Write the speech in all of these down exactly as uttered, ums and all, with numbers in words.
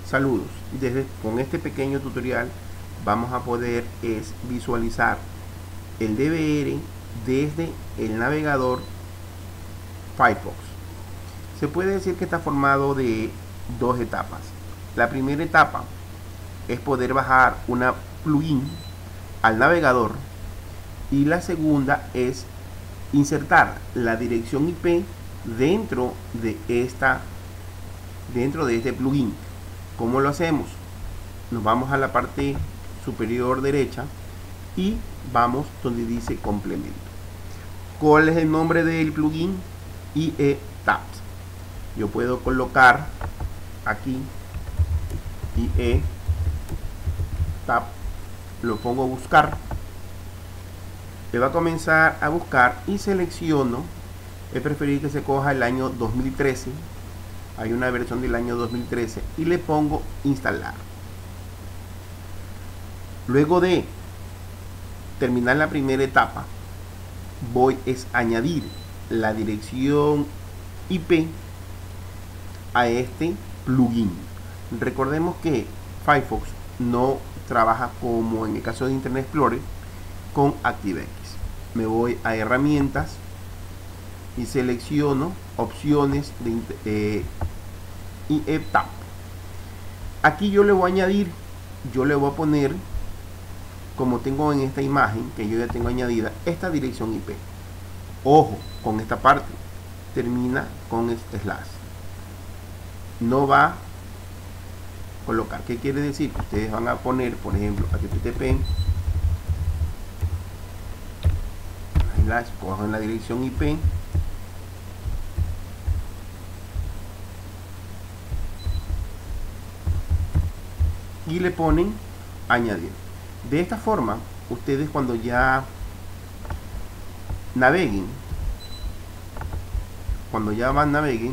Saludos. Desde, con este pequeño tutorial vamos a poder es visualizar el D V R desde el navegador Firefox. Se puede decir que está formado de dos etapas. La primera etapa es poder bajar una plugin al navegador y la segunda es insertar la dirección I P dentro de esta dentro de este plugin. ¿Cómo lo hacemos? Nos vamos a la parte superior derecha y vamos donde dice complemento. ¿Cuál es el nombre del plugin? I E Taps. Yo puedo colocar aquí I E Tap, lo pongo a buscar, le va a comenzar a buscar y selecciono. Es preferible que se coja el año dos mil trece. Hay una versión del año dos mil trece y le pongo instalar. Luego de terminar la primera etapa, voy a añadir la dirección I P a este plugin. Recordemos que Firefox no trabaja como en el caso de Internet Explorer con ActiveX. Me voy a herramientas y selecciono opciones de eh, I E Tap. Aquí yo le voy a añadir, yo le voy a poner, como tengo en esta imagen que yo ya tengo añadida, esta dirección I P. Ojo con esta parte, termina con slash, no va a colocar. ¿Qué quiere decir? Que ustedes van a poner, por ejemplo, H T T P slash, cojan la dirección I P y le ponen añadir. De esta forma, ustedes cuando ya naveguen, cuando ya van naveguen,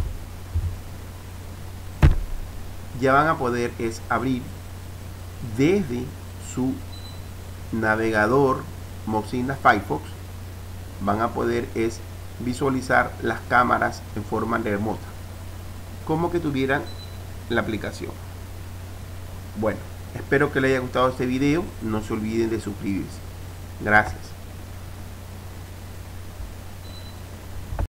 ya van a poder es abrir desde su navegador Mozilla Firefox, van a poder es visualizar las cámaras en forma remota, como que tuvieran la aplicación. Bueno, espero que les haya gustado este video. No se olviden de suscribirse. Gracias.